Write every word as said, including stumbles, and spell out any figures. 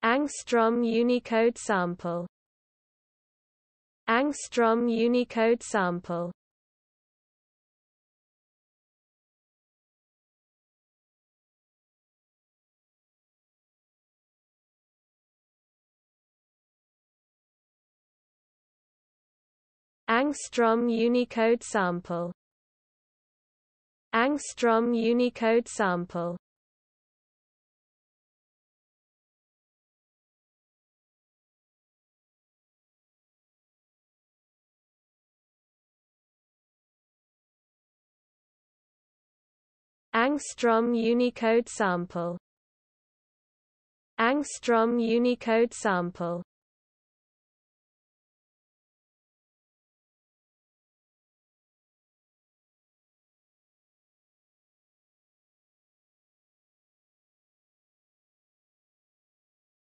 Angstrom Unicode sample. Angstrom Unicode sample. Angstrom Unicode sample. Angstrom Unicode sample. Angstrom Unicode sample. Angstrom Unicode sample.